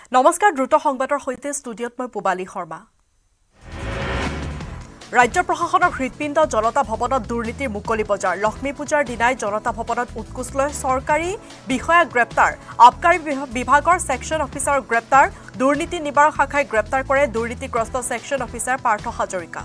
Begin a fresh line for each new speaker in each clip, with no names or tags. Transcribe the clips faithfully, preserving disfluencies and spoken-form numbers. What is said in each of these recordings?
নমস্কাৰ দ্ৰুত সংবাদৰ সৈতে ষ্টুডিঅত মই পুবালী শৰ্মা ৰাজ্য প্ৰশাসনৰ হৃদপিণ্ড জনতা ভৱনত দুৰ্নীতিৰ মুকলি বজাৰ লক্ষ্মী পূজাৰ দিনাই জনতা ভৱনত উৎকোচলৈ চৰকাৰী বিষয়া গ্ৰেপ্তাৰ আবকাৰী বিভাগৰ সেকশন অফিচাৰ গ্ৰেপ্তাৰ দুৰ্নীতি নিবাৰক শাখাই গ্ৰেপ্তাৰ কৰে দুৰ্নীতিগ্ৰস্ত সেকশন অফিচাৰ পাৰ্থ হাজৰিকা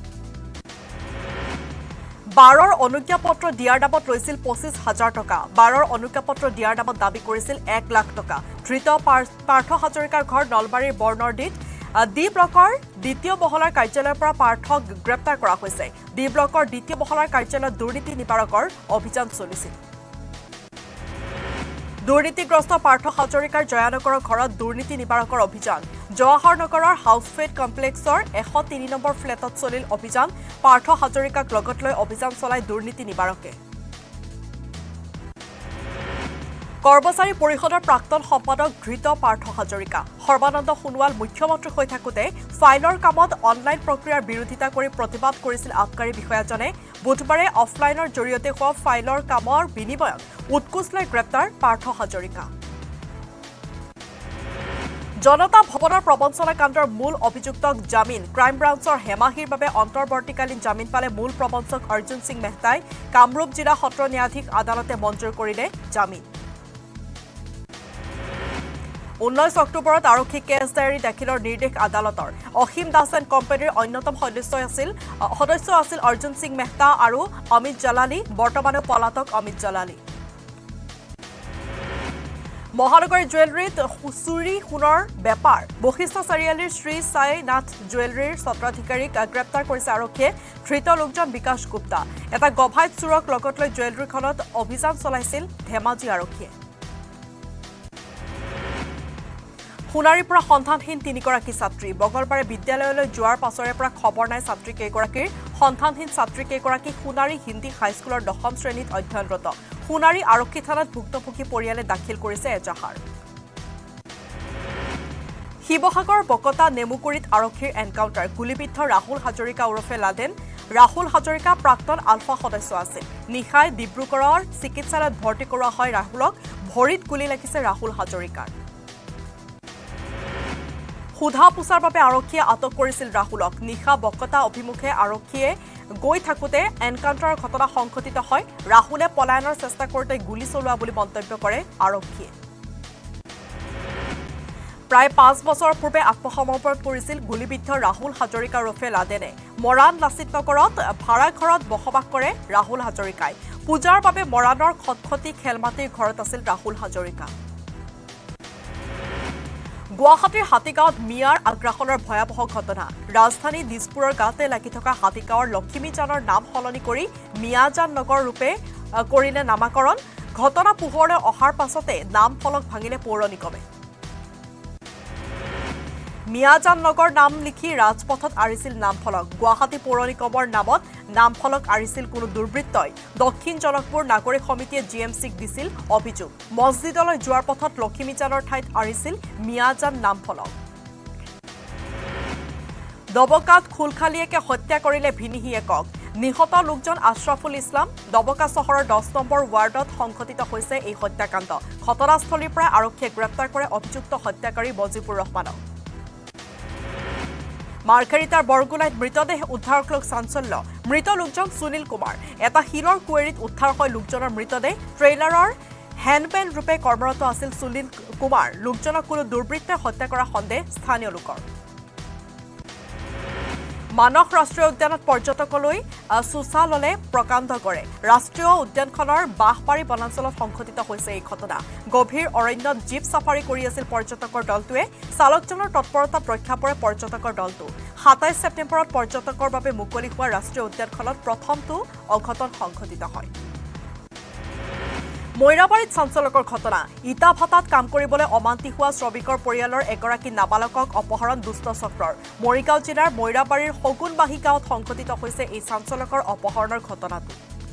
বাৰৰ অনুজ্ঞাপত্ৰ দিয়াৰ দাবত লৈছিল পঁচিছ হাজাৰ টকা বাৰৰ অনুজ্ঞাপত্ৰ দিয়াৰ দাবত দাবী কৰিছিল এক লাখ টকা ধৃত পাৰ্থ হাজৰিকাৰ ঘৰ নলবাৰীৰ বৰ্ণৰডিত ডি ব্লকৰ দ্বিতীয় মহলাৰ কাৰ্যালয়ৰ পৰা পাৰ্থক গ্ৰেপ্তাৰ কৰা হৈছে ডি ব্লকৰ দ্বিতীয় মহলাৰ কাৰ্যালয়ত দুৰ্নীতি নিবাৰকৰ অভিযান চলিছিল দুৰ্নীতিগ্ৰস্ত পাৰ্থ হাজৰিকাৰ জয়ানগৰৰ ঘৰত দুৰ্নীতি নিবাৰকৰ অভিযান জৱাহৰনগৰৰ হাউচফেড কমপ্লেক্সৰ এশ তিনি নম্বৰ ফ্লেটত চলিল অভিযান পাৰ্থ হাজৰিকাক লগত লৈ অভিযান চলাই দুৰ্নীতি নিবাৰকে কৰ্মচাৰী পৰিষদৰ প্ৰাক্তন সম্পাদক ধৃত পাৰ্থ হাজৰিকা সৰ্বানন্দ সোণোৱাল মুখ্যমন্ত্ৰী হৈ থাকোতে ফাইলৰ কামত অনলাইন প্ৰক্ৰিয়াৰ বিৰোধিতা কৰি প্ৰতিবাদ কৰিছিল আবকাৰী বিষয়াজনে বুধবাৰে অফলাইনৰ জৰিয়তে হোৱা ফাইলৰ কামৰ বিনিময়ত উৎকোচলৈ গ্ৰেপ্তাৰ পাৰ্থ হাজৰিকা জনতা ভৱনৰ প্ৰবঞ্চনা কাণ্ডৰ মূল অভিযুক্তক জামিন ক্ৰাইম ব্ৰাঞ্চৰ হেমাহিৰ বাবে অন্তৰ্বৰ্তীকালীন জামিন পালে মূল প্ৰবঞ্চক অৰ্জুন সিং মেহতাই কামৰূপ জিলা সত্ৰ ন্যায়াধীশ আদালতে মঞ্জুৰ কৰিলে জামিন ঊনৈশ অক্টোবৰত আৰক্ষী কেছ ডায়েৰী দাখিলৰ নিৰ্দেশ আদালতৰ অসীম দাস এণ্ড কোম্পানীৰ অন্যতম সদস্য আছিল সদস্য আছিল অৰ্জুন সিং মেহতা আৰু অমিত জালালী বৰ্তমানে পলাতক অমিত জালালী মহানগৰী জুৱেলাৰীত চুৰি সোণৰ বেপাৰ বশিষ্ঠ চাৰিআলিৰ শ্ৰী সাইনাথ জুৱেলাৰীৰ স্বত্বাধিকাৰীক গ্ৰেপ্তাৰ কৰিছে আৰক্ষীয়ে ধৃত লোকজন বিকাশ গুপ্তা এটা গভাইত চোৰক লগত লৈ জুৱেলাৰীখনত অভিযান চলাইছিল ধেমাজি আৰক্ষীয়ে সোণাৰীৰ পৰা সন্ধানহীন তিনিগৰাকী ছাত্ৰী মঙলবাৰে বিদ্যালয়লৈ যোৱাৰ পাছৰে পৰা খবৰ নাই ছাত্ৰী কেইগৰাকীৰ সন্ধানহীন ছাত্ৰী কেইগৰাকী সোণাৰী হিন্দী হাইস্কুলৰ দশম শ্ৰেণীত অধ্যয়নৰত সোণাৰী আৰক্ষী থানাত ভুক্তভোগী পৰিয়ালে দাখিল কৰিছে এজাহাৰ শিৱসাগৰ বকতা নেমুকুৰিত আৰক্ষীৰ এনকাউণ্টাৰ গুলীবিদ্ধ ৰাহুল হাজৰিকা ওৰফে লাডেন ৰাহুল হাজৰিকা প্ৰাক্তন আলফা সদস্য আছিল নিশাই ডিব্ৰুগড়ৰ চিকিৎসালয়ত ভৰ্তি কৰোৱা হয় ৰাহুলক ভৰিত গুলী লাগিছে ৰাহুল হাজৰিকাৰ সুধা পুছাৰ বাবে আৰক্ষীয়ে আটক কৰিছিল ৰাহুলক নিশা বকতা অভিমুখে আৰক্ষীয়ে গৈ থাকোতে এনকাউণ্টাৰৰ ঘটনা সংঘটিত হয় ৰাহুলে পলায়নৰ চেষ্টা কৰোঁতে গুলী চলোৱা বুলি মন্তব্য কৰে আৰক্ষীয়ে প্ৰায় পাঁচ বছৰ পূৰ্বে আত্মসমৰ্পণ কৰিছিল গুলীবিদ্ধ ৰাহুল হাজৰিকা ওৰফে লাডেনে মৰাণ লাচিত নগৰত ভাড়া ঘৰত বসবাস কৰে ৰাহুল হাজৰিকাই পূজাৰ বাবে মৰাণৰ খটখটি খেলমাটিৰ ঘৰত আছিল ৰাহুল হাজৰিকা গুৱাহাটীৰ হাতীগাঁৱত মিয়াৰ আগ্ৰাসনৰ ভয়াৱহ ঘটনা ৰাজধানী দিছপুৰৰ গাঁৱতে লাগি থকা হাতীগাঁৱৰ লক্ষ্মীজানৰ নাম সলনি কৰি মিয়াজান নগৰ ৰূপে কৰিলে নামাকৰণ ঘটনা পোহৰলৈ অহাৰ পাছতে নাম ফলক ভাঙিলে পৌৰ নিগমে মিয়াজান নগৰ নাম লিখি ৰাজপথত আৰিছিল নাম ফলক গুৱাহাটী পৌৰ নিগমৰ নামত নাম ফলক আৰিছিল কোনো দুৰ্বৃত্তই দক্ষিণ জনকপুৰ নাগৰিক সমিতিয়ে জি এম চিক দিছিল অভিযোগ মছজিদলৈ যোৱাৰ পথত লক্ষ্মীজানৰ ঠাইত আৰিছিল মিয়াজান নাম ফলক দবকাত খুলখালিয়েকে হত্যা কৰিলে ভিনিহিয়েকক নিহত লোকজন আশৰাফুল ইছলাম দবকা চহৰৰ দহ নম্বৰ ৱাৰ্ডত সংঘটিত হৈছে এই হত্যাকাণ্ড ঘটনাস্থলীৰ পৰা আৰক্ষীয়ে গ্ৰেপ্তাৰ কৰে অভিযুক্ত হত্যাকাৰী মজিবুৰ ৰহমানক মাৰ্ঘেৰিটাৰ বৰগুলাইত মৃতদেহ উদ্ধাৰক লৈ চাঞ্চল্য মৃত লোকজন সুনীল কুমাৰ এটা শিলৰ কুৱেৰীত উদ্ধাৰ হয় লোকজনৰ মৃতদেহ ট্ৰেইলাৰৰ হেণ্ডমেন ৰূপে কৰ্মৰত আছিল সুনীল কুমাৰ লোকজনক কোনো দুৰ্বৃত্তই হত্যা কৰা সন্দেহ স্থানীয় লোকৰ মানস ৰাষ্ট্ৰীয় উদ্যানত পৰ্যটকলৈ সুচা ললে প্ৰকাণ্ড কৰে ৰাষ্ট্ৰীয় উদ্যানখনৰ বাঁহবাৰী বনাঞ্চলত সংঘটিত হৈছে এই ঘটনা গভীৰ অৰণ্যত জীপ চাফাৰী কৰি আছিল পৰ্যটকৰ দলটোৱে চালকজনৰ তৎপৰতাত ৰক্ষা পৰে পৰ্যটকৰ দলটো সাতাইছ ছেপ্টেম্বৰত পৰ্যটকৰ বাবে মুকলি হোৱা ৰাষ্ট্ৰীয় উদ্যানখনত প্ৰথমটো অঘটন সংঘটিত হয় মৈৰাবাৰীত চাঞ্চলকৰ ঘটনা ইটা ভাটাত কাম কৰিবলৈ অমান্তি হোৱা শ্ৰমিকৰ পৰিয়ালৰ এগৰাকী নাবালকক অপহৰণ দুষ্ট চক্ৰৰ মৰিগাঁও জিলাৰ মৈৰাবাৰীৰ সগুনবাহী গাঁৱত সংঘটিত হৈছে এই চাঞ্চলকৰ অপহৰণৰ ঘটনাটো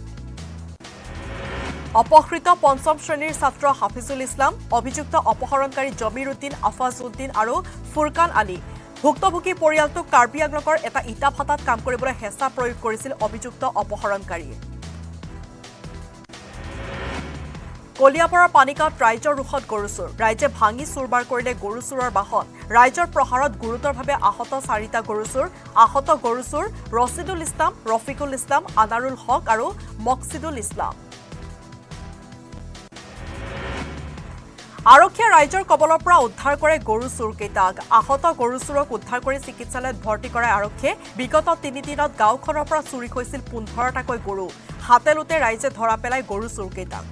অপহৃত পঞ্চম শ্ৰেণীৰ ছাত্ৰ হাফিজুল ইছলাম অভিযুক্ত অপহৰণকাৰী জমিৰ উদ্দিন আফাজ উদ্দিন আৰু ফুৰকান আলী ভুক্তভোগী পৰিয়ালটোক কাৰ্বি আংলঙৰ এটা ইটা ভাটাত কাম কৰিবলৈ হেঁচা প্ৰয়োগ কৰিছিল অভিযুক্ত অপহৰণকাৰীয়ে কলিয়াবৰৰ পানিকাত ৰাইজৰ ৰোষত গৰু চুৰ ৰাইজে ভাঙি চুৰবাৰ কৰিলে গৰু চুৰৰ বাহন ৰাইজৰ প্ৰহাৰত গুৰুতৰভাৱে আহত চাৰিটা গৰু চুৰ আহত গৰু চুৰ ৰছিদুল ইছলাম ৰফিকুল ইছলাম আনাৰুল হক আৰু মকছিদুল ইছলাম আৰক্ষীয়ে ৰাইজৰ কবলৰ পৰা উদ্ধাৰ কৰে গৰু চুৰ কেইটাক আহত গৰু চুৰক উদ্ধাৰ কৰি চিকিৎসালয়ত ভৰ্তি কৰে আৰক্ষীয়ে বিগত তিনি দিনত গাঁওখনৰ পৰা চুৰি হৈছিল পোন্ধৰটাকৈ গৰু হাতেলোতে ৰাইজে ধৰা পেলাই গৰু চুৰ কেইটাক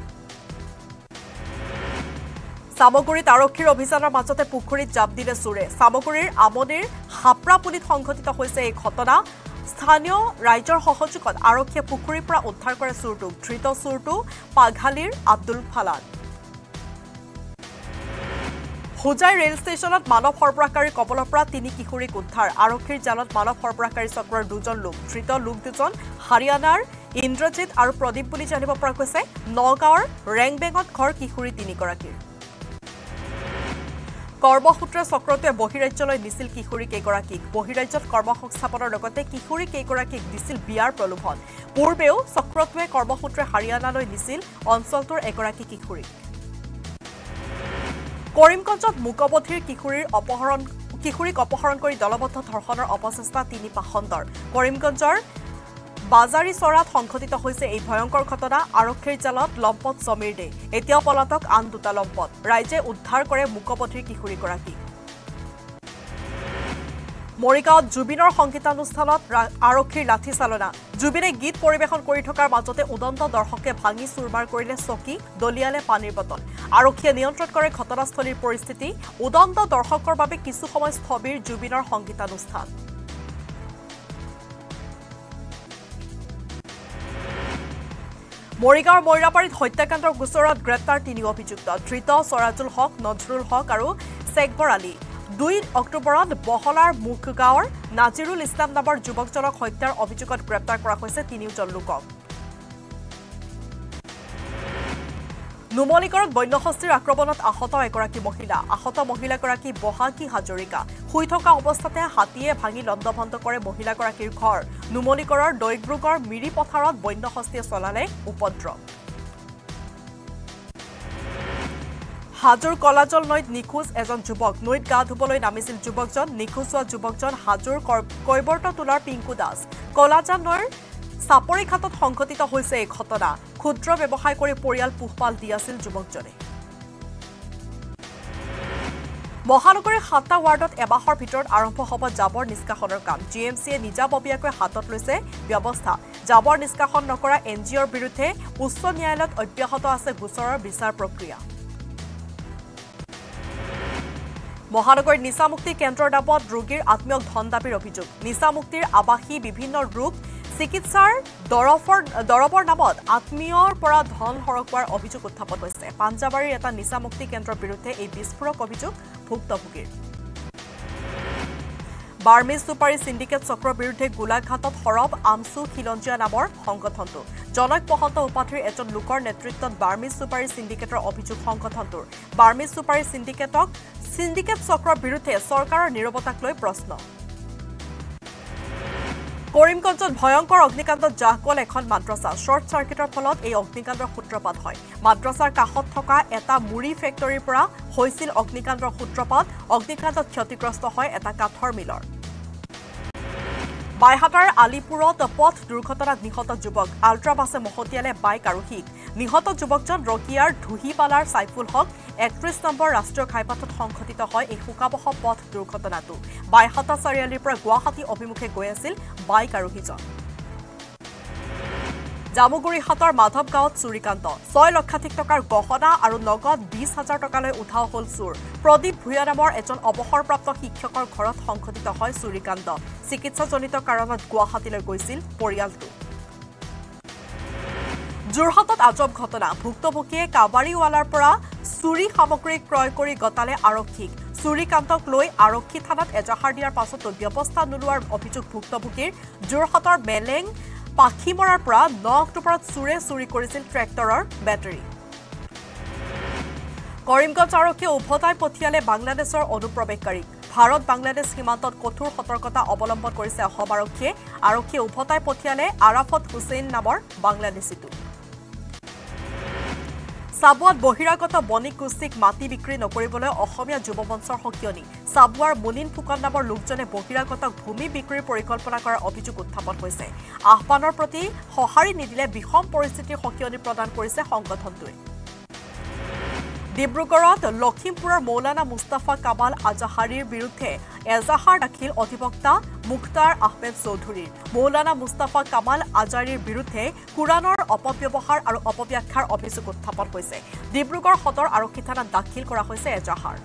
সামগুৰিত আৰক্ষীৰ অভিযানৰ মাজতে পুখুৰীত জাপ দিলে চুৰে সামগুৰিৰ আমনিৰ হাপ্ৰাপুলিত সংঘটিত হৈছে এই ঘটনা স্থানীয় ৰাইজৰ সহযোগত আৰক্ষীয়ে পুখুৰীৰ পৰা উদ্ধাৰ কৰে চুৰটোক ধৃত চুৰটো পাঘালিৰ আব্দুল ফালান হুজাই ৰেল ষ্টেচনত মানৱ সৰবৰাহকাৰীৰ কবলৰ পৰা তিনি কিশোৰীক উদ্ধাৰ আৰক্ষীৰ জালত মানৱ সৰবৰাহকাৰী চক্ৰৰ দুজন লোক ধৃত লোক দুজন হাৰিয়ানাৰ ইন্দ্ৰজিৎ আৰু প্ৰদীপ বুলি জানিব পৰা গৈছে নগাঁৱৰ ৰেংবেঙত ঘৰ কিশোৰী তিনিগৰাকীৰ কৰ্মসূত্ৰে চক্ৰটোৱে বহিৰাজ্যলৈ নিছিল কিশোৰী কেইগৰাকীক বহিৰাজ্যত কৰ্মসংস্থাপনৰ লগতে কিশোৰী কেইগৰাকীক দিছিল বিয়াৰ প্ৰলোভন পূৰ্বেও চক্ৰটোৱে কৰ্মসূত্ৰে হাৰিয়ানালৈ নিছিল অঞ্চলটোৰ এগৰাকী কিশোৰীক কৰিমগঞ্জত মুকবধিৰ কিশোৰীৰ অপহৰণ কিশোৰীক অপহৰণ কৰি দলবদ্ধ ধৰ্ষণৰ অপচেষ্টা তিনি পাখণ্ডৰ কৰিমগঞ্জৰ বাজাৰী চৰাত সংঘটিত হৈছে এই ভয়ংকৰ ঘটনা আৰক্ষীৰ জালত লম্পট সমীৰ দে এতিয়াও পলাতক আন দুটা লম্পট ৰাইজে উদ্ধাৰ কৰে মুকবধিৰ কিশোৰীগৰাকীক মৰিগাঁৱত জুবিনৰ সংগীতানুষ্ঠানত আৰক্ষীৰ লাঠি চালনা জুবিনে গীত পৰিৱেশন কৰি থকাৰ মাজতে উদন্ত দৰ্শকে ভাঙি চুৰমাৰ কৰিলে চকী দলিয়ালে পানীৰ বটল আৰক্ষীয়ে নিয়ন্ত্ৰণ কৰে ঘটনাস্থলীৰ পৰিস্থিতি উদন্ত দৰ্শকৰ বাবে কিছু সময় স্থবিৰ জুবিনৰ সংগীতানুষ্ঠান মৰিগাঁৱৰ মইৰাবাৰীত হত্যাকাণ্ডৰ গোচৰত গ্ৰেপ্তাৰ তিনি অভিযুক্ত ধৃত সৰাজুল হক নজৰুল হক আৰু শেখবৰ আলী দুই অক্টোবৰত বহলাৰ মুখগাঁৱৰ নাজিৰুল ইছলাম নামৰ যুৱকজনক হত্যাৰ অভিযোগত গ্ৰেপ্তাৰ কৰা হৈছে তিনিওজন লোকক নুমলীগড়ত বন্যহস্তীৰ আক্ৰমণত আহত এগৰাকী মহিলা আহত মহিলাগৰাকী বহাগী হাজৰিকা শুই থকা অৱস্থাতে হাতীয়ে ভাঙি লণ্ডভণ্ড কৰে মহিলাগৰাকীৰ ঘৰ নুমলীগড়ৰ দৈগ্ৰুগৰ মিৰি পথাৰত বন্যহস্তীয়ে চলালে উপদ্ৰৱ হাজোৰ কলাজল নৈত নিখোজ এজন যুৱক নৈত গা ধুবলৈ নামিছিল যুৱকজন নিখোজ হোৱা যুৱকজন হাজোৰ কৈবৰ্ত তোলাৰ পিংকু দাস কলাজাল নৈৰ চাপৰিঘাটত সংঘটিত হৈছে এই ঘটনা ক্ষুদ্ৰ ব্যৱসায় কৰি পৰিয়াল পোহপাল দি আছিল যুৱকজনে মহানগৰীৰ সাতটা ৱাৰ্ডত এবাহৰ ভিতৰত আৰম্ভ হ'ব জাবৰ নিষ্কাশনৰ কাম জি এম চিয়ে নিজাববীয়াকৈ হাতত লৈছে ব্যৱস্থা জাবৰ নিষ্কাশন নকৰা এন জি অ'ৰ বিৰুদ্ধে উচ্চ ন্যায়ালয়ত অব্যাহত আছে গোচৰৰ বিচাৰ প্ৰক্ৰিয়া মহানগৰীৰ নিচামুক্তি কেন্দ্ৰৰ নামত ৰোগীৰ আত্মীয়ক ধন দাবীৰ অভিযোগ নিচামুক্তিৰ আৱাসী বিভিন্ন ৰোগ চিকিৎসাৰ দৰৱৰ দৰৱৰ নামত আত্মীয়ৰ পৰা ধন হৰকোৱাৰ অভিযোগ উত্থাপন হৈছে পাঞ্জাবাৰীৰ এটা নিচামুক্তি কেন্দ্ৰৰ বিৰুদ্ধে এই বিস্ফোৰক অভিযোগ ভুক্তভোগীৰ বাৰ্মিজ চুপাৰী সিন্ডিকেট চক্ৰৰ বিৰুদ্ধে গোলাঘাটত সৰব আমচু খিলঞ্জীয়া নামৰ সংগঠনটো জনক মহন্ত উপাধিৰ এজন লোকৰ নেতৃত্বত বাৰ্মিজ চুপাৰী সিন্ডিকেটৰ অভিযোগ সংগঠনটোৰ বাৰ্মিজ চুপাৰী সিন্ডিকেটক সিন্ডিকেট চক্ৰৰ বিৰুদ্ধে চৰকাৰৰ নীৰৱতাক লৈ প্ৰশ্ন কৰিমগঞ্জত ভয়ংকৰ অগ্নিকাণ্ডত জাহকল এখন মাদ্ৰাছা শ্বৰ্ট চাৰ্কিটৰ ফলত এই অগ্নিকাণ্ডৰ সূত্ৰপাত হয় মাদ্ৰাছাৰ কাষত থকা এটা মুড়ি ফেক্টৰীৰ পৰা হৈছিল অগ্নিকাণ্ডৰ সূত্ৰপাত অগ্নিকাণ্ডত ক্ষতিগ্ৰস্ত হয় এটা কাঠৰ মিলৰ বাইহাটাৰ আলিপুৰত পথ দুৰ্ঘটনাত নিহত যুৱক আল্ট্ৰা বাছে মহতিয়ালে বাইক আৰোহীক নিহত যুৱকজন ৰকিয়াৰ ধুহিপালাৰ সাইফুল হক একত্ৰিশ নম্বৰ ৰাষ্ট্ৰীয় ঘাইপথত সংঘটিত হয় এই শোকাবহ পথ দুৰ্ঘটনাটো বাইহাটা চাৰিআলিৰ পৰা গুৱাহাটী অভিমুখে গৈ আছিল বাইক আৰোহীজন জামুগুৰি হাটৰ মাধৱ গাঁৱত চুৰিকাণ্ড ছয় লক্ষাধিক টকাৰ গহনা আৰু নগদ বিশ হাজাৰ টকালৈ উঠাও হল চুৰ প্ৰদীপ ভূঞা নামৰ এজন অৱসৰপ্ৰাপ্ত শিক্ষকৰ ঘৰত সংঘটিত হয় চুৰিকাণ্ড চিকিৎসাজনিত কাৰণত গুৱাহাটীলৈ গৈছিল পৰিয়ালটো যোৰহাটত আজব ঘটনা ভুক্তভোগীয়ে কাবাৰীৱালাৰ পৰা চুৰি সামগ্ৰী ক্ৰয় কৰি গতালে আৰক্ষীক চুৰিকাণ্ডক লৈ আৰক্ষী থানাত এজাহাৰ দিয়াৰ পাছতো ব্যৱস্থা নোলোৱাৰ অভিযোগ ভুক্তভোগীৰ যোৰহাটৰ মেলেং পাখিমৰাৰ পৰা ন অক্টোবৰত চুৰে চুৰি কৰিছিল ট্ৰেক্টৰৰ বেটাৰী কৰিমগঞ্জ আৰক্ষীয়ে উভতাই পঠিয়ালে বাংলাদেশৰ অনুপ্ৰৱেশকাৰীক ভাৰত বাংলাদেশ সীমান্তত কঠোৰ সতৰ্কতা অৱলম্বন কৰিছে অসম আৰক্ষীয়ে আৰক্ষীয়ে উভতাই পঠিয়ালে আৰাফত হুছেইন নামৰ বাংলাদেশীটো চাবুৱাত বহিৰাগত বণিক গোষ্ঠীক মাটি বিক্ৰী নকৰিবলৈ অসমীয়া যুৱ মঞ্চৰ সকিয়নি চাবুৱাৰ মুনিন ফুকন নামৰ লোকজনে বহিৰাগতক ভূমি বিক্ৰীৰ পৰিকল্পনা কৰাৰ অভিযোগ উত্থাপন হৈছে আহ্বানৰ প্ৰতি সঁহাৰি নিদিলে বিষম পৰিস্থিতিৰ সকিয়নি প্ৰদান কৰিছে সংগঠনটোৱে ডিব্ৰুগড়ত লখিমপুৰৰ মৌলানা মুস্তাফা কামাল আজাহাৰীৰ বিৰুদ্ধে এজাহাৰ দাখিল অধিবক্তা মুখতাৰ আহমেদ চৌধুৰীৰ মৌলানা মুস্তাফা কামাল আজাৰীৰ বিৰুদ্ধে কুৰাণৰ অপব্যৱহাৰ আৰু অপব্যাখ্যাৰ অভিযোগ উত্থাপন হৈছে ডিব্ৰুগড় সদৰ আৰক্ষী থানাত দাখিল কৰা হৈছে এজাহাৰ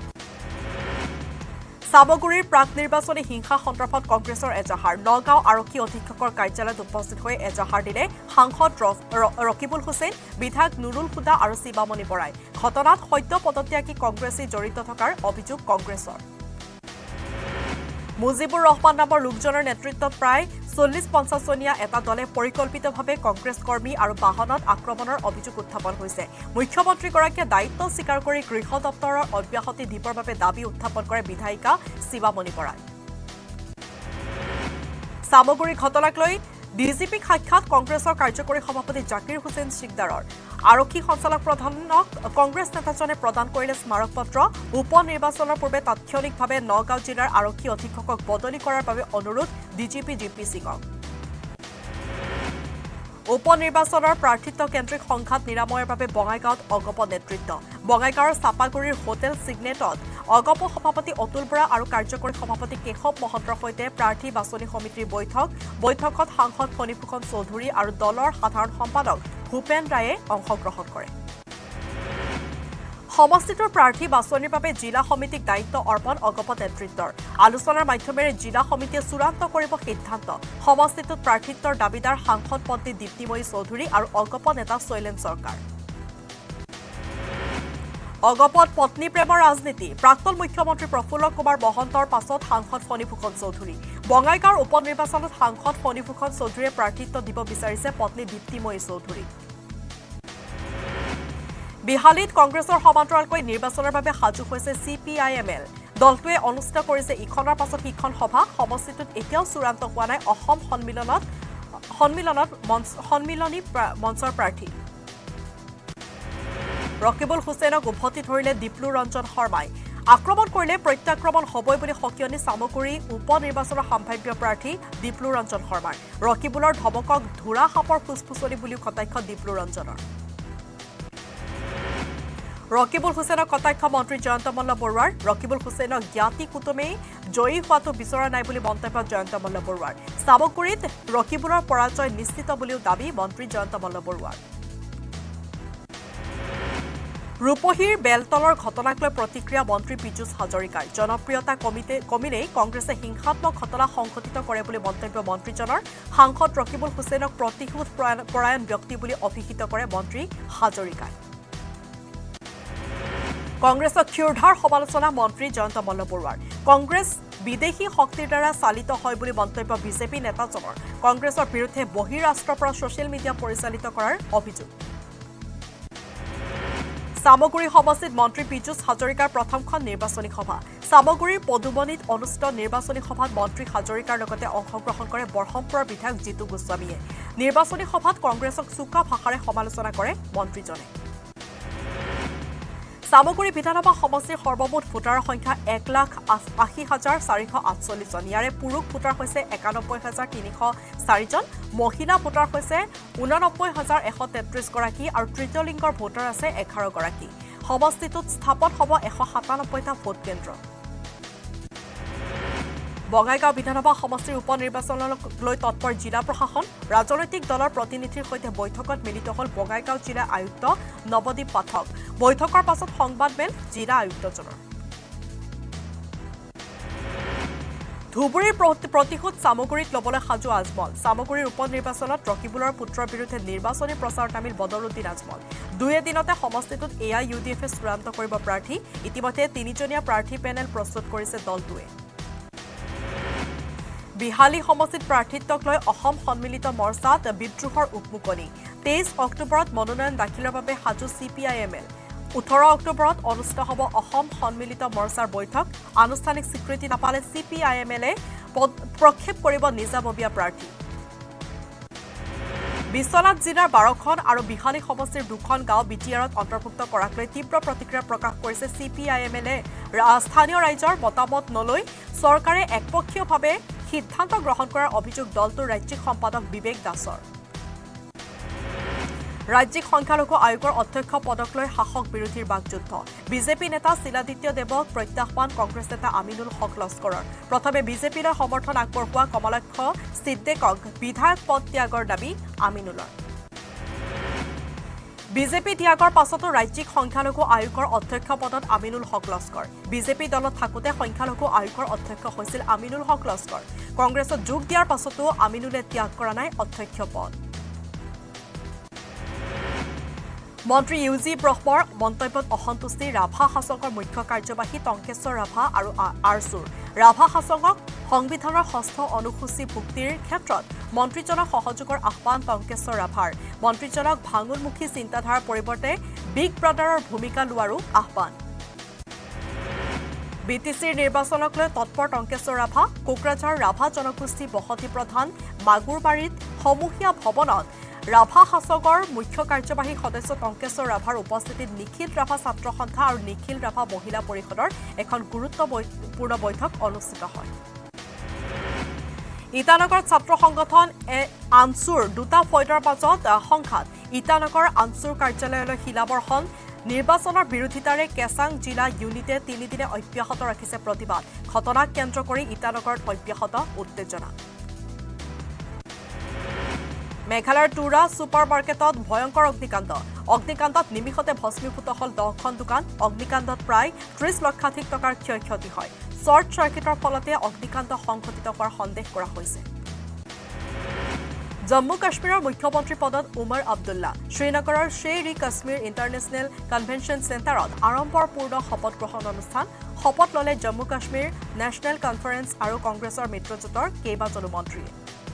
সামগুৰিৰ প্ৰাক নিৰ্বাচনী হিংসা সন্দৰ্ভত কংগ্ৰেছৰ এজাহাৰ নগাঁও আৰক্ষী অধীক্ষকৰ কাৰ্যালয়ত উপস্থিত হৈ এজাহাৰ দিলে সাংসদ ৰকিবুল হুছেইন বিধায়ক নুৰুল হুদা আৰু শিৱামণি বৰাই ঘটনাত সত্য পদত্যাগী কংগ্ৰেছী জড়িত থকাৰ অভিযোগ কংগ্ৰেছৰ মুজিবুৰ ৰহমান নামৰ লোকজনৰ নেতৃত্বত প্ৰায় চল্লিছ পঞ্চাছজনীয়া এটা দলে পৰিকল্পিতভাৱে কংগ্ৰেছ কৰ্মী আৰু বাহনত আক্ৰমণৰ অভিযোগ উত্থাপন হৈছে মুখ্যমন্ত্ৰীগৰাকীয়ে দায়িত্ব স্বীকাৰ কৰি গৃহ দপ্তৰৰ অব্যাহতি দিবৰ বাবে দাবী উত্থাপন কৰে বিধায়িকা শিৱামণি বৰাই সামগুৰি ঘটনাক লৈ ডিজিপিক সাক্ষাৎ কংগ্ৰেছৰ কাৰ্যকৰী সভাপতি জাকিৰ হুছেইন সিকদাৰৰ আৰক্ষী সঞ্চালক প্ৰধানক কংগ্ৰেছ নেতাজনে প্ৰদান কৰিলে স্মাৰক পত্ৰ উপ নিৰ্বাচনৰ পূৰ্বে তাৎক্ষণিকভাৱে নগাঁও জিলাৰ আৰক্ষী অধীক্ষকক বদলি কৰাৰ বাবে অনুৰোধ ডিজিপি জি পি সিঙক উপ নিৰ্বাচনৰ প্ৰাৰ্থিত্ব কেন্দ্ৰিক সংঘাত নিৰাময়ৰ বাবে বঙাইগাঁৱত অগপ নেতৃত্ব বঙাইগাঁৱৰ চাপাগুৰিৰ হোটেল চিগনেটত অগপ সভাপতি অতুল বৰা আৰু কাৰ্যকৰী সভাপতি কেশৱ মহন্তৰ সৈতে প্ৰাৰ্থী বাছনি সমিতিৰ বৈঠক বৈঠকত সাংসদ ফণীভূষণ চৌধুৰী আৰু দলৰ সাধাৰণ সম্পাদক ভূপেন ৰায়ে অংশগ্ৰহণ কৰে সমষ্টিটোৰ প্ৰাৰ্থী বাছনিৰ বাবে জিলা সমিতিক দায়িত্ব অৰ্পণ অগপ নেতৃত্বৰ আলোচনাৰ মাধ্যমেৰে জিলা সমিতিয়ে চূড়ান্ত কৰিব সিদ্ধান্ত সমষ্টিটোত প্ৰাৰ্থিত্বৰ দাবীদাৰ সাংসদ পত্নী দীপ্তিময়ী চৌধুৰী আৰু অগপ নেতা শৈলেন চৰকাৰ অগপত পত্নী প্ৰেমৰ ৰাজনীতি প্ৰাক্তন মুখ্যমন্ত্ৰী প্ৰফুল্ল কুমাৰ মহন্তৰ পাছত সাংসদ ফণীভূষণ চৌধুৰী বঙাইগাঁৱৰ উপ নিৰ্বাচনত সাংসদ ফণীভূষণ চৌধুৰীয়ে প্ৰাৰ্থিত্ব দিব বিচাৰিছে পত্নী দীপ্তিময়ী চৌধুৰী বিহালীত কংগ্ৰেছৰ সমান্তৰালকৈ নিৰ্বাচনৰ বাবে সাজু হৈছে C P I M L দলটোৱে অনুষ্ঠিত কৰিছে ইখনৰ পাছত সিখন সভা সমষ্টিটোত এতিয়াও চূড়ান্ত হোৱা নাই অসম সন্মিলনত সন্মিলনত সন্মিলনী মঞ্চৰ প্ৰাৰ্থী ৰকিবুল হুছেইনক উভতি ধৰিলে দীপ্লু ৰঞ্জন শৰ্মাই আক্ৰমণ কৰিলে প্ৰত্যাক্ৰমণ হ'বই বুলি সকিয়নি সামগুৰি উপ নিৰ্বাচনৰ সম্ভাৱ্য প্ৰাৰ্থী দীপ্লু ৰঞ্জন শৰ্মাৰ ৰকিবুলৰ ধমকক ধুৰা সাপৰ ফুসফুসনি বুলিও কটাক্ষ দীপ্লু ৰঞ্জনৰ ৰকিবুল হুছেইনক কটাক্ষ মন্ত্ৰী জয়ন্ত মল্ল বৰুৱাৰ ৰকিবুল হুছেইনক জ্ঞাতি কুটুমেই জয়ী হোৱাটো বিচৰা নাই বুলি মন্তব্য জয়ন্ত মল্ল বৰুৱাৰ সামগুৰিত ৰকিবুলৰ পৰাজয় নিশ্চিত বুলিও দাবী মন্ত্ৰী জয়ন্ত মল্ল বৰুৱাৰ ৰূপহীৰ বেলতলৰ ঘটনাক লৈ প্ৰতিক্ৰিয়া মন্ত্ৰী পীযুষ হাজৰিকাৰ জনপ্ৰিয়তা কমিতে কমিলেই কংগ্ৰেছে হিংসাত্মক ঘটনা সংঘটিত কৰে বুলি মন্তব্য মন্ত্ৰীজনৰ সাংসদ ৰকিবুল হুছেইনক প্ৰতিশোধ পৰায়ণ ব্যক্তি বুলি অভিহিত কৰে মন্ত্ৰী হাজৰিকাই কংগ্ৰেছক ক্ষুৰধাৰ সমালোচনা মন্ত্ৰী জয়ন্ত মল্ল বৰুৱাৰ কংগ্ৰেছ বিদেশী শক্তিৰ দ্বাৰা চালিত হয় বুলি মন্তব্য বিজেপি নেতাজনৰ কংগ্ৰেছৰ বিৰুদ্ধে বহিৰাষ্ট্ৰৰ পৰা ছচিয়েল মিডিয়া পৰিচালিত কৰাৰ অভিযোগ সামগুৰি সমষ্টিত মন্ত্ৰী পীযুষ হাজৰিকাৰ প্ৰথমখন নিৰ্বাচনী সভা সামগুৰিৰ পদুমনিত অনুষ্ঠিত নিৰ্বাচনী সভাত মন্ত্ৰী হাজৰিকাৰ লগতে অংশগ্ৰহণ কৰে বৰহমপুৰৰ বিধায়ক জিতু গোস্বামীয়ে নিৰ্বাচনী সভাত কংগ্ৰেছক চোকা ভাষাৰে সমালোচনা কৰে মন্ত্ৰীজনে সামগুৰি বিধানসভা সমষ্টিৰ সৰ্বমুঠ ভোটাৰৰ সংখ্যা এক লাখ আশী হাজাৰ চাৰিশ আঠচল্লিছ জন ইয়াৰে পুৰুষ ভোটাৰ হৈছে একানব্বৈ হাজাৰ তিনিশ চাৰিজন মহিলা ভোটাৰ হৈছে ঊননব্বৈ হাজাৰ এশ তেত্ৰিছ গৰাকী আৰু তৃতীয় লিংগৰ ভোটাৰ আছে এঘাৰ গৰাকী সমষ্টিটোত স্থাপন হ'ব এশ সাতানব্বৈটা ভোট কেন্দ্ৰ বঙাইগাঁও বিধানসভা সমষ্টিৰ উপ নিৰ্বাচনক লৈ তৎপৰ জিলা প্ৰশাসন ৰাজনৈতিক দলৰ প্ৰতিনিধিৰ সৈতে বৈঠকত মিলিত হ'ল বঙাইগাঁও জিলা আয়ুক্ত নৱদীপ পাঠক বৈঠকৰ পাছত সংবাদমেল জিলা আয়ুক্তজনৰ ধুবুৰীৰ প্ৰতিশোধ সামগুৰিত ল'বলৈ সাজু আজমল সামগুৰিৰ উপ নিৰ্বাচনত ৰকিবুলৰ পুত্ৰৰ বিৰুদ্ধে নিৰ্বাচনী প্ৰচাৰ তামিল বদৰুদ্দিন আজমল দুই এদিনতে সমষ্টিটোত এ আই ইউ ডি এফে চূড়ান্ত কৰিব প্ৰাৰ্থী ইতিমধ্যে তিনিজনীয়া প্ৰাৰ্থী পেনেল প্ৰস্তুত কৰিছে দলটোৱে বিহালী সমষ্টিত প্ৰাৰ্থিত্বক লৈ অসম সন্মিলিত মৰ্চাত বিদ্ৰোহৰ উকমুকনি তেইছ অক্টোবৰত মনোনয়ন দাখিলৰ বাবে সাজু C P I M L ওঠৰ অক্টোবৰত অনুষ্ঠিত হ'ব অসম সন্মিলিত মৰ্চাৰ বৈঠক আনুষ্ঠানিক স্বীকৃতি নাপালে চি পি আই এম এলে প্ৰক্ষেপ কৰিব নিজাববীয়া প্ৰাৰ্থী বিশ্বনাথ জিলাৰ বাৰখন আৰু বিহানী সমষ্টিৰ দুখন গাঁও বি টি আৰত অন্তৰ্ভুক্ত কৰাক লৈ তীব্ৰ প্ৰতিক্ৰিয়া প্ৰকাশ কৰিছে চি পি আই এম এলে স্থানীয় ৰাইজৰ মতামত নলৈ চৰকাৰে একপক্ষীয়ভাৱে সিদ্ধান্ত গ্ৰহণ কৰাৰ অভিযোগ দলটোৰ ৰাজ্যিক সম্পাদক বিবেক দাসৰ ৰাজ্যিক সংখ্যালঘু আয়োগৰ অধ্যক্ষ পদক লৈ শাসক বিৰোধীৰ বাকযুদ্ধ বিজেপি নেতা শিলাদিত্য দেৱক প্ৰত্যাহ্বান কংগ্ৰেছ নেতা আমিনুল হক লস্কৰৰ প্ৰথমে বিজেপিলৈ সমৰ্থন আগবঢ়োৱা কমলাক্ষ সিদ্দেকক বিধায়ক পদ ত্যাগৰ দাবী আমিনুলৰ বিজেপি ত্যাগৰ পাছতো ৰাজ্যিক সংখ্যালঘু আয়োগৰ অধ্যক্ষ পদত আমিনুল হক লস্কৰ বিজেপি দলত থাকোতে সংখ্যালঘু আয়োগৰ অধ্যক্ষ হৈছিল আমিনুল হক লস্কৰ কংগ্ৰেছত যোগ দিয়াৰ পাছতো আমিনুলে ত্যাগ কৰা নাই অধ্যক্ষ পদ মন্ত্ৰী ইউ জি ব্ৰহ্মৰ মন্তব্যত অসন্তুষ্টি ৰাভা হাছঙৰ মুখ্য কাৰ্যবাহী টংকেশ্বৰ ৰাভা আৰু আৰচুৰ ৰাভা হাছঙক সংবিধানৰ ষষ্ঠ অনুসূচী ভুক্তিৰ ক্ষেত্ৰত মন্ত্ৰীজনক সহযোগৰ আহ্বান টংকেশ্বৰ ৰাভাৰ মন্ত্ৰীজনক ভাঙোলমুখী চিন্তাধাৰাৰ পৰিৱৰ্তে বিগ ব্ৰাদাৰৰ ভূমিকা লোৱাৰো আহ্বান বি টি চিৰ নিৰ্বাচনক লৈ তৎপৰ টংকেশ্বৰ ৰাভা কোকৰাঝাৰ ৰাভা জনগোষ্ঠী বসতি প্ৰধান মাগুৰবাৰীত সমূহীয়া ভৱনত ৰাভা হাছঙৰ মুখ্য কাৰ্যবাহী সদস্য টংকেশ্বৰ ৰাভাৰ উপস্থিতিত নিখিল ৰাভা ছাত্ৰ সন্থা আৰু নিখিল ৰাভা মহিলা পৰিষদৰ এখন গুৰুত্বপূৰ্ণ বৈঠক অনুষ্ঠিত হয় ইটানগৰত ছাত্ৰ সংগঠন আনচুৰ দুটা ফৈদৰ মাজত সংঘাত ইটানগৰ আনচুৰ কাৰ্যালয়লৈ শিলাবৰ্ষণ নিৰ্বাচনৰ বিৰোধিতাৰে কেচাং জিলা ইউনিটে তিনিদিনে অব্যাহত ৰাখিছে প্ৰতিবাদ ঘটনাক কেন্দ্ৰ কৰি ইটানগৰত অব্যাহত উত্তেজনা মেঘালয়ৰ টুৰা ছুপাৰ মাৰ্কেটত ভয়ংকৰ অগ্নিকাণ্ড অগ্নিকাণ্ডত নিমিষতে ভস্মীভূত হল দহখন দোকান অগ্নিকাণ্ডত প্ৰায় ত্ৰিশ লক্ষাধিক টকাৰ ক্ষয় ক্ষতি হয় শ্বৰ্ট চাৰ্কিটৰ ফলতে অগ্নিকাণ্ড সংঘটিত হোৱাৰ সন্দেহ কৰা হৈছে জম্মু কাশ্মীৰৰ মুখ্যমন্ত্ৰী পদত উমৰ আব্দুল্লা শ্ৰীনগৰৰ শ্বেৰ ই কাশ্মীৰ ইণ্টাৰনেশ্যনেল কনভেনশ্যন চেণ্টাৰত আড়ম্বৰপূৰ্ণ শপত গ্ৰহণ অনুষ্ঠান শপত ললে জম্মু কাশ্মীৰ নেশ্যনেল কনফাৰেন্স আৰু কংগ্ৰেছৰ মিত্ৰজোঁটৰ কেইবাজনো মন্ত্ৰীয়ে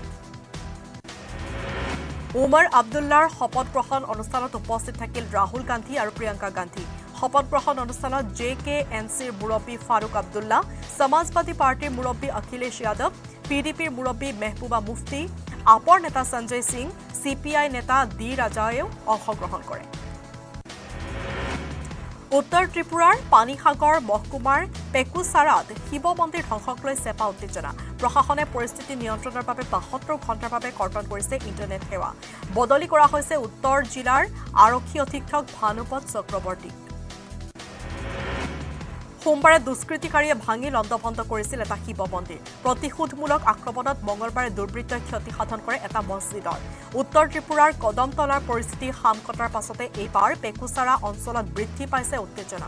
উমৰ আব্দুল্লাৰ শপত গ্ৰহণ অনুষ্ঠানত উপস্থিত থাকিল ৰাহুল গান্ধী আৰু প্ৰিয়ংকা গান্ধী শপত গ্ৰহণ অনুষ্ঠানত জে কে এন চিৰ মুৰব্বী ফাৰুক আব্দুল্লা সমাজবাদী পাৰ্টিৰ মুৰব্বী অখিলেশ যাদৱ পি ডি পিৰ মুৰব্বী মেহবুবা মুফতি আপৰ নেতা Sanjay Singh C P I নেতা ডি ৰাজায়েও অংশগ্ৰহণ কৰে উত্তৰ ত্ৰিপুৰাৰ পানীসাগৰ মহকুমাৰ পেকুচাৰাত শিৱ মন্দিৰ ধ্বংসক লৈ চেপা উত্তেজনা প্ৰশাসনে পৰিস্থিতি নিয়ন্ত্ৰণৰ বাবে বাসত্তৰ ঘণ্টাৰ বাবে কৰ্তন কৰিছে ইণ্টাৰনেট সেৱা বদলি কৰা হৈছে উত্তৰ জিলাৰ আৰক্ষী অধীক্ষক ভানুপত চক্ৰৱৰ্তী সোমবাৰে দুষ্কৃতিকাৰীয়ে ভাঙি লণ্ডভণ্ড কৰিছিল এটা শিৱ মন্দিৰ প্ৰতিশোধমূলক আক্ৰমণত মঙলবাৰে দুৰ্বৃত্তই ক্ষতি সাধন কৰে এটা মছজিদৰ উত্তৰ ত্ৰিপুৰাৰ কদমতলাৰ পৰিস্থিতি সাম কটাৰ পাছতে এইবাৰ পেকুচাৰা অঞ্চলত বৃদ্ধি পাইছে উত্তেজনা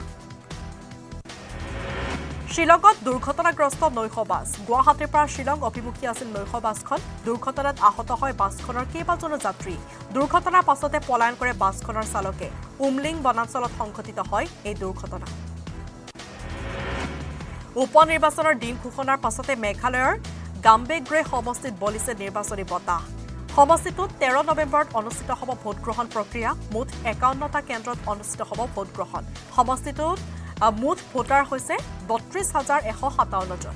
শ্বিলঙত দুৰ্ঘটনাগ্ৰস্ত নৈশ বাছ গুৱাহাটীৰ পৰা শ্বিলং অভিমুখী আছিল নৈশ বাছখন দুৰ্ঘটনাত আহত হয় বাছখনৰ কেইবাজনো যাত্ৰী দুৰ্ঘটনাৰ পাছতে পলায়ন কৰে বাছখনৰ চালকে উমলিং বনাঞ্চলত সংঘটিত হয় এই দুৰ্ঘটনা উপ নিৰ্বাচনৰ দিন ঘোষণাৰ পাছতে মেঘালয়ৰ গাম্বেগ্ৰে সমষ্টিত বলিছে নিৰ্বাচনী বতাহ সমষ্টিটোত তেৰ নৱেম্বৰত অনুষ্ঠিত হ'ব ভোটগ্ৰহণ প্ৰক্ৰিয়া মুঠ একাৱন্নটা কেন্দ্ৰত অনুষ্ঠিত হ'ব ভোটগ্ৰহণ সমষ্টিটোত মুঠ ভোটাৰ হৈছে বত্ৰিশ হাজাৰ এশ সাতাৱন্ন জন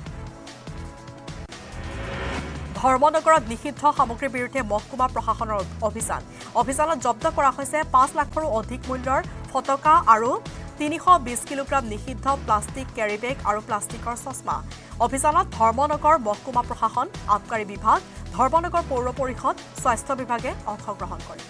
ধৰ্মনগৰত নিষিদ্ধ সামগ্ৰীৰ বিৰুদ্ধে মহকুমা প্ৰশাসনৰ অভিযান অভিযানত জব্দ কৰা হৈছে পাঁচ লাখৰো অধিক মূল্যৰ ফটকা আৰু তিনিশ বিশ কিলোগ্ৰাম নিষিদ্ধ প্লাষ্টিক কেৰিবেগ আৰু প্লাষ্টিকৰ চশমা অভিযানত ধৰ্মনগৰ মহকুমা প্ৰশাসন আবকাৰী বিভাগ ধৰ্মনগৰ পৌৰ পৰিষদ স্বাস্থ্য বিভাগে অংশগ্ৰহণ কৰে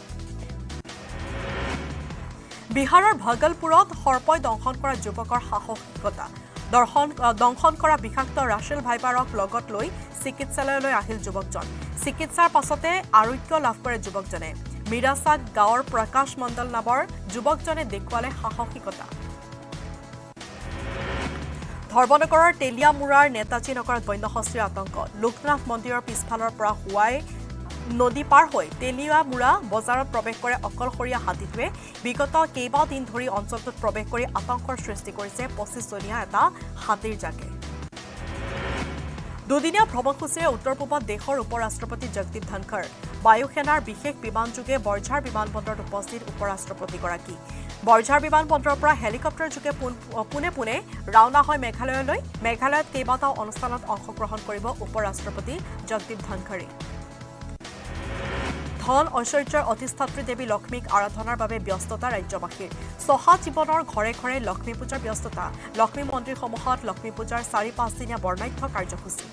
বিহাৰৰ ভাগলপুৰত সৰ্পই দংশন কৰা যুৱকৰ সাহসিকতা দৰ্শন দংশন কৰা বিষাক্ত ৰাছেল ভাইপাৰক লগত লৈ চিকিৎসালয়লৈ আহিল যুৱকজন চিকিৎসাৰ পাছতে আৰোগ্য লাভ কৰে যুৱকজনে মিৰাচাক গাঁৱৰ প্ৰকাশ মণ্ডল নামৰ যুৱকজনে দেখুৱালে সাহসিকতা ধৰ্মনগৰৰ তেলিয়ামুৰাৰ নেতাজী নগৰত বন্যহস্তীৰ আতংক লোকনাথ মন্দিৰৰ পিছফালৰ পৰা হুৱাই নদী পাৰ হৈ তেলিয়ামুৰা বজাৰত প্ৰৱেশ কৰে অকলশৰীয়া হাতীটোৱে বিগত কেইবাদিন ধৰি অঞ্চলটোত প্ৰৱেশ কৰি আতংকৰ সৃষ্টি কৰিছে পঁচিছজনীয়া এটা হাতীৰ জাকে দুদিনীয়া ভ্ৰমণসূচীৰে উত্তৰ পূবত দেশৰ উপ ৰাষ্ট্ৰপতি জগদীপ ধনখৰ বায়ু সেনাৰ বিশেষ বিমানযোগে বৰঝাৰ বিমানবন্দৰত উপস্থিত উপ ৰাষ্ট্ৰপতিগৰাকী বৰঝাৰ বিমানবন্দৰৰ পৰা হেলিকপ্টাৰ যোগে পুনে পুনে ৰাওনা হয় মেঘালয়লৈ মেঘালয়ত কেইবাটাও অনুষ্ঠানত অংশগ্ৰহণ কৰিব উপ ৰাষ্ট্ৰপতি জগদীপ ধনখৰে ধন ঐশ্বৰ্যৰ অধিষ্ঠাত্ৰী দেৱী লক্ষ্মীক আৰাধনাৰ বাবে ব্যস্ততা ৰাজ্যবাসীৰ ছহা জীৱনৰ ঘৰে ঘৰে লক্ষ্মী পূজাৰ ব্যস্ততা লক্ষ্মী মন্দিৰসমূহত লক্ষ্মী পূজাৰ চাৰি পাঁচদিনীয়া বৰ্ণাঢ্য কাৰ্যসূচী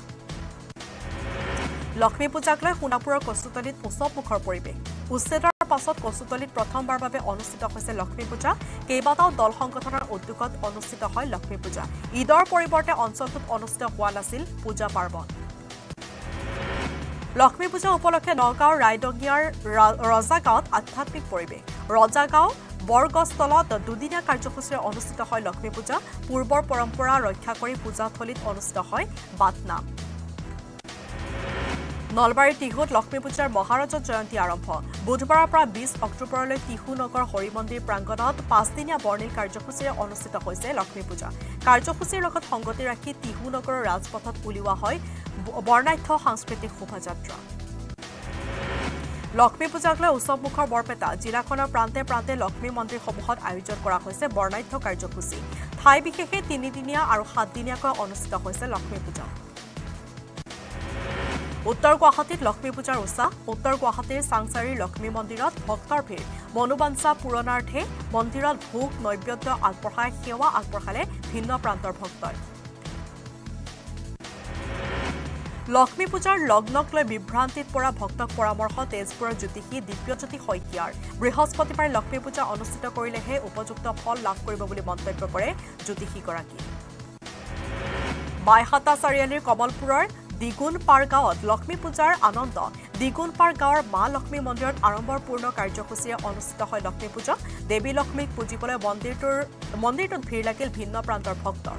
লক্ষ্মী পূজাক লৈ সোণাপুৰৰ কচুতলিত উৎসৱমুখৰ পৰিৱেশ উচ্ছেদৰ পাছত কচুতলিত প্ৰথমবাৰ বাবে অনুষ্ঠিত হৈছে লক্ষ্মী পূজা কেইবাটাও দল সংগঠনৰ উদ্যোগত অনুষ্ঠিত হয় লক্ষ্মী পূজা ঈদৰ পৰিৱৰ্তে অঞ্চলটোত অনুষ্ঠিত হোৱা নাছিল পূজা পাৰ্বণ লক্ষ্মী পূজা উপলক্ষে নগাঁৱৰ ৰায়ডঙিয়াৰ ৰজাগাঁৱত আধ্যাত্মিক পৰিৱেশ ৰজাগাঁও বৰগছতলত দুদিনীয়া কাৰ্যসূচীৰে অনুষ্ঠিত হয় লক্ষ্মী পূজা পূৰ্বৰ পৰম্পৰা ৰক্ষা কৰি পূজাথলীত অনুষ্ঠিত হয় বাটনাম নলবাৰীৰ টিহুত লক্ষ্মী পূজাৰ মহাৰাজত জয়ন্তী আৰম্ভ বুধবাৰৰ পৰা বিশ অক্টোবৰলৈ টিহু নগৰ হৰি মন্দিৰ প্ৰাংগণত পাঁচদিনীয়া বৰ্ণিল কাৰ্যসূচীৰে অনুষ্ঠিত হৈছে লক্ষ্মী পূজা কাৰ্যসূচীৰ লগত সংগতি ৰাখি টিহু নগৰৰ ৰাজপথত উলিওৱা হয় বৰ্ণাঢ্য সাংস্কৃতিক শোভাযাত্ৰা লক্ষ্মী পূজাক লৈ উৎসৱমুখৰ বৰপেটা জিলাখনৰ প্ৰান্তে প্ৰান্তে লক্ষ্মী মন্দিৰসমূহত আয়োজন কৰা হৈছে বৰ্ণাঢ্য কাৰ্যসূচী ঠাই বিশেষে তিনিদিনীয়া আৰু সাতদিনীয়াকৈ অনুষ্ঠিত হৈছে লক্ষ্মী পূজা উত্তৰ গুৱাহাটীত লক্ষ্মী পূজাৰ উৎসাহ উত্তৰ গুৱাহাটীৰ চাংচাৰীৰ লক্ষ্মী মন্দিৰত ভক্তৰ ভিৰ মনোবাঞ্ছা পূৰণাৰ্থে মন্দিৰত ভোগ নৈবেদ্য আগবঢ়াই সেৱা আগবঢ়ালে ভিন্ন প্ৰান্তৰ ভক্তই লক্ষ্মী পূজাৰ লগ্নক লৈ বিভ্ৰান্তিত পৰা ভক্তক পৰামৰ্শ তেজপুৰৰ জ্যোতিষী দিব্যজ্যোতি শইকীয়াৰ বৃহস্পতিবাৰে লক্ষ্মী পূজা অনুষ্ঠিত কৰিলেহে উপযুক্ত ফল লাভ কৰিব বুলি মন্তব্য কৰে জ্যোতিষীগৰাকী বাইহাটা চাৰিআলিৰ কমলপুৰৰ দিগুনপাৰ গাঁৱত লক্ষ্মী পূজাৰ আনন্দ দিগুনপাৰ গাঁৱৰ মা লক্ষ্মী মন্দিৰত আড়ম্বৰপূৰ্ণ কাৰ্যসূচীৰে অনুষ্ঠিত হয় লক্ষ্মী পূজা দেৱী লক্ষ্মীক পুজিবলৈ মন্দিৰটোৰ মন্দিৰটোত ভিৰ লাগিল ভিন্ন প্ৰান্তৰ ভক্তৰ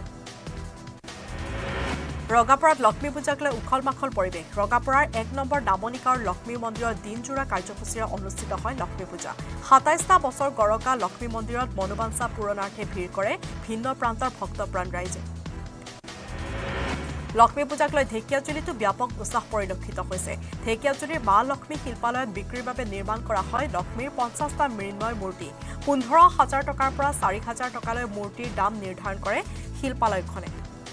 ৰগাপাৰাত লক্ষ্মী পূজাক লৈ উখল মাখল পৰিৱেশ ৰগাপাৰাৰ এক নম্বৰ নামনি গাঁৱৰ লক্ষ্মী মন্দিৰত দিনজোৰা কাৰ্যসূচীৰে অনুষ্ঠিত হয় লক্ষ্মী পূজা সাতাইছটা বছৰ গৰকা লক্ষ্মী মন্দিৰত মনোবাঞ্ছা পূৰণাৰ্থে ভিৰ কৰে ভিন্ন প্ৰান্তৰ ভক্তপ্ৰাণ ৰাইজে লক্ষ্মী পূজাক লৈ ঢেকিয়াজুলিতো ব্যাপক উৎসাহ পৰিলক্ষিত হৈছে ঢেকিয়াজুলিৰ মা লক্ষ্মী শিল্পালয়ত বিক্ৰীৰ বাবে নিৰ্মাণ কৰা হয় লক্ষ্মীৰ পঞ্চাছটা মৃন্ময় মূৰ্তি পোন্ধৰ হাজাৰ টকাৰ পৰা চাৰি হাজাৰ টকালৈ মূৰ্তিৰ দাম নিৰ্ধাৰণ কৰে শিল্পালয়খনে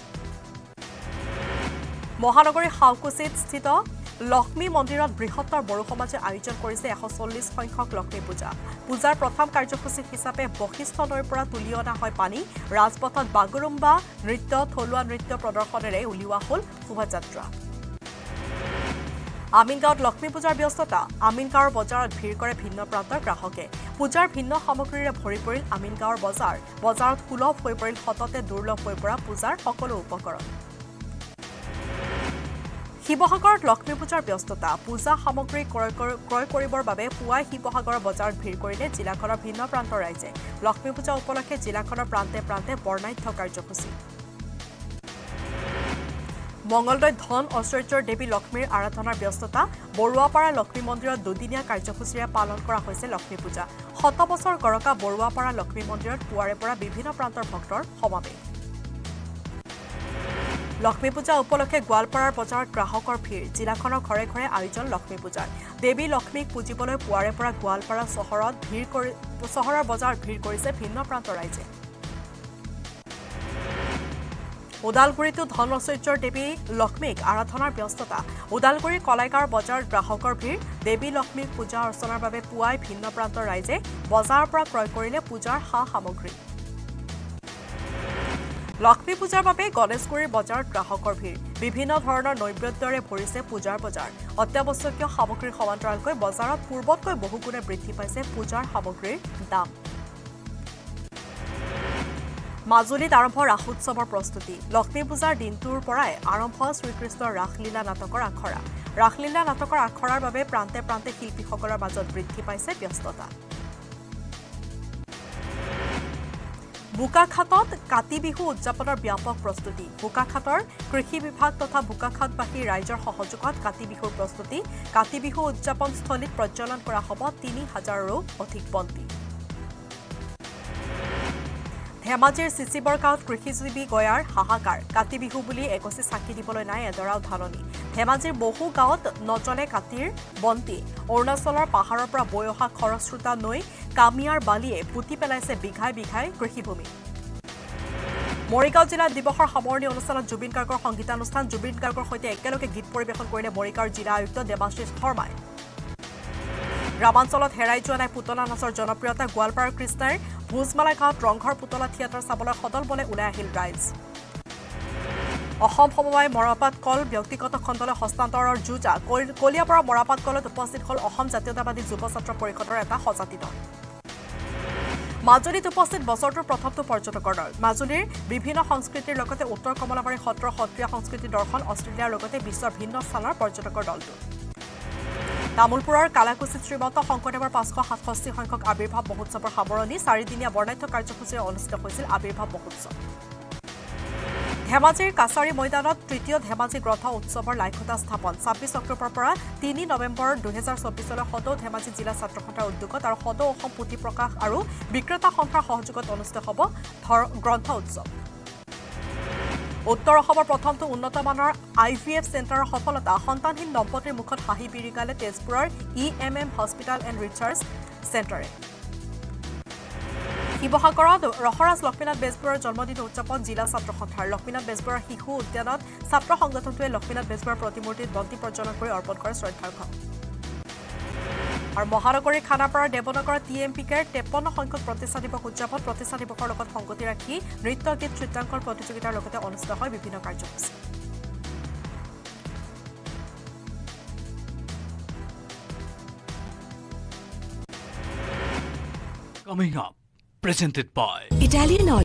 মহানগৰীৰ হাউকুছিত স্থিত লক্ষ্মী মন্দিৰত বৃহত্তৰ বড়ো সমাজে আয়োজন কৰিছে এশ চল্লিছ সংখ্যক লক্ষ্মী পূজা পূজাৰ প্ৰথম কাৰ্যসূচী হিচাপে বশিষ্ঠ নৈৰ পৰা তুলি অনা হয় পানী ৰাজপথত বাগুৰুম্বা নৃত্য থলুৱা নৃত্য প্ৰদৰ্শনেৰে উলিওৱা হ'ল শোভাযাত্ৰা আমিনগাঁৱত লক্ষ্মী পূজাৰ ব্যস্ততা আমিনগাঁৱৰ বজাৰত ভিৰ কৰে ভিন্ন প্ৰান্তৰ গ্ৰাহকে পূজাৰ ভিন্ন সামগ্ৰীৰে ভৰি পৰিল আমিনগাঁৱৰ বজাৰ বজাৰত সুলভ হৈ পৰিল সততে দুৰ্লভ হৈ পৰা পূজাৰ সকলো উপকৰণ শিৱসাগৰত লক্ষ্মী পূজাৰ ব্যস্ততা পূজা সামগ্ৰী ক্ৰয় কৰিবৰ বাবে পুৱাই শিৱসাগৰৰ বজাৰত ভিৰ কৰিলে জিলাখনৰ ভিন্ন প্ৰান্তৰ ৰাইজে লক্ষ্মী পূজা উপলক্ষে জিলাখনৰ প্ৰান্তে প্ৰান্তে বৰ্ণাঢ্য কাৰ্যসূচী মংগলদৈত ধন ঐশ্বৰ্যৰ দেৱী লক্ষ্মীৰ আৰাধনাৰ ব্যস্ততা বৰুৱাপাৰা লক্ষ্মী মন্দিৰত দুদিনীয়া কাৰ্যসূচীৰে পালন কৰা হৈছে লক্ষ্মী পূজা শত বছৰ গৰকা বৰুৱাপাৰা লক্ষ্মী মন্দিৰত পুৱাৰে পৰা বিভিন্ন প্ৰান্তৰ ভক্তৰ সমাৱেশ লক্ষ্মী পূজা উপলক্ষে গোৱালপাৰাৰ বজাৰত গ্ৰাহকৰ ভিৰ জিলাখনৰ ঘৰে ঘৰে আয়োজন লক্ষ্মী পূজাৰ দেৱী লক্ষ্মীক পুজিবলৈ পুৱাৰে পৰা গোৱালপাৰা চহৰত ভিৰ কৰি চহৰৰ বজাৰত ভিৰ কৰিছে ভিন্ন প্ৰান্তৰ ৰাইজে ওদালগুৰিতো ধন ঐশ্বৰ্যৰ দেৱী লক্ষ্মীক আৰাধনাৰ ব্যস্ততা ওদালগুৰিৰ কলাইগাঁৱৰ বজাৰত গ্ৰাহকৰ ভিৰ দেৱী লক্ষ্মীক পূজা অৰ্চনাৰ বাবে পুৱাই ভিন্ন প্ৰান্তৰ ৰাইজে বজাৰৰ পৰা ক্ৰয় কৰিলে পূজাৰ সা সামগ্ৰী লক্ষ্মী পূজাৰ বাবে গণেশগুৰিৰ বজাৰত গ্ৰাহকৰ ভিৰ বিভিন্ন ধৰণৰ নৈবেদ্যৰে ভৰিছে পূজাৰ বজাৰ অত্যাৱশ্যকীয় সামগ্ৰীৰ সমান্তৰালকৈ বজাৰত পূৰ্বতকৈ বহুগুণে বৃদ্ধি পাইছে পূজাৰ সামগ্ৰীৰ দাম মাজুলীত আৰম্ভ ৰাস উৎসৱৰ প্ৰস্তুতি লক্ষ্মী পূজাৰ দিনটোৰ পৰাই আৰম্ভ শ্ৰীকৃষ্ণৰ ৰাসলীলা নাটকৰ আখৰা ৰাসলীলা নাটকৰ আখৰাৰ বাবে প্ৰান্তে প্ৰান্তে শিল্পীসকলৰ মাজত বৃদ্ধি পাইছে ব্যস্ততা বোকাখাতত কাতি বিহু উদযাপনৰ ব্যাপক প্ৰস্তুতি বোকাখাতৰ কৃষি বিভাগ তথা বোকাখাতবাসী ৰাইজৰ সহযোগত কাতি বিহুৰ প্ৰস্তুতি কাতি বিহু উদযাপন স্থলীত প্ৰজ্বলন কৰা হ'ব তিনি হাজাৰৰো অধিক বন্তি ধেমাজিৰ চিচিবৰ গাঁৱত কৃষিজীৱী গয়াৰ হাহাকাৰ কাতি বিহু বুলি একচি চাকি দিবলৈ নাই এডৰাও ধাননি ধেমাজিৰ বহু গাঁৱত নজলে কাতিৰ বন্তি অৰুণাচলৰ পাহাৰৰ পৰা বৈ অহা খৰস্ৰোতা নৈ কামিয়াৰ বালিয়ে পুতি পেলাইছে বিঘাই বিঘাই কৃষিভূমি মৰিগাঁও জিলাত দিৱসৰ সামৰণি অনুষ্ঠানত জুবিন গাৰ্গৰ সংগীতানুষ্ঠান জুবিন গাৰ্গৰ সৈতে একেলগে গীত পৰিৱেশন কৰিলে মৰিগাঁৱৰ জিলা আয়ুক্ত দেৱাশিষ শৰ্মাই গ্ৰামাঞ্চলত হেৰাই যোৱা নাই পুতলা নাচৰ জনপ্ৰিয়তা গোৱালপাৰাৰ কৃষ্ণাৰ ভোজমালা গাঁৱত ৰংঘৰ পুতলা থিয়েটাৰ চাবলৈ সদল বলে ওলাই আহিল ৰাইজ অসম সমবায় মৰাপাট কল ব্যক্তিগত খণ্ডলৈ হস্তান্তৰৰ যুঁজা কলিয়াপাৰা মৰাপাট কলত উপস্থিত হ'ল অসম জাতীয়তাবাদী যুৱ ছাত্ৰ পৰিষদৰ এটা সজাতি দল মাজুলীত উপস্থিত বছৰটোৰ প্ৰথমটো পৰ্যটকৰ দল মাজুলীৰ বিভিন্ন সংস্কৃতিৰ লগতে উত্তৰ কমলাবাৰী সত্ৰ সত্ৰীয়া সংস্কৃতি দৰ্শন অষ্ট্ৰেলিয়াৰ লগতে বিশ্বৰ ভিন্ন স্থানৰ পৰ্যটকৰ দলটো তামুলপুৰৰ কালাকুছিত শ্ৰীমন্ত শংকৰদেৱৰ পাঁচশ সাতষষ্ঠি সংখ্যক আবিৰ্ভাৱ মহোৎসৱৰ সামৰণি চাৰিদিনীয়া বৰ্ণাঢ্য কাৰ্যসূচীৰে অনুষ্ঠিত হৈছিল আবিৰ্ভাৱ মহোৎসৱ ধেমাজিৰ কাছাৰী ময়দানত তৃতীয় ধেমাজি গ্ৰন্থ উৎসৱৰ লাইখুটা স্থাপন ছাব্বিছ অক্টোবৰৰ পৰা তিনি নৱেম্বৰ দুহেজাৰ চৌব্বিছলৈ সদৌ ধেমাজি জিলা ছাত্ৰ সন্থাৰ উদ্যোগত আৰু সদৌ অসম পুথি প্ৰকাশ আৰু বিক্ৰেতা সন্থাৰ সহযোগত অনুষ্ঠিত হ'ব গ্ৰন্থ উৎসৱ উত্তৰ অসমৰ প্ৰথমটো উন্নতমানৰ আই ভি এফ চেণ্টাৰৰ সফলতা সন্তানহীন দম্পতীৰ মুখত হাঁহি বিৰিঙালে তেজপুৰৰ E M M hospital and research চেণ্টাৰে শিৱসাগৰত ৰসৰাজ লক্ষ্মীনাথ বেজবৰুৱাৰ জন্মদিন উদযাপন জিলা ছাত্ৰ সন্থাৰ লক্ষ্মীনাথ বেজবৰুৱাৰ শিশু উদ্যানত ছাত্ৰ সংগঠনটোৱে লক্ষ্মীনাথ বেজবৰুৱাৰ প্ৰতিমূৰ্তিত বন্তি প্ৰজ্বলন কৰি অৰ্পণ কৰে শ্ৰদ্ধাৰ্ঘ আৰু মহানগৰীৰ খানাপাৰাৰ দেৱনগৰত টি এম পি কেৰ তেপন্ন সংখ্যক প্ৰতিষ্ঠা দিৱস উদযাপন প্ৰতিষ্ঠা দিৱসৰ লগত সংগতি ৰাখি নৃত্য গীত চিত্ৰাংকন প্ৰতিযোগিতাৰ লগতে অনুষ্ঠিত হয় বিভিন্ন কাৰ্যসূচী
Coming up, presented by
Italian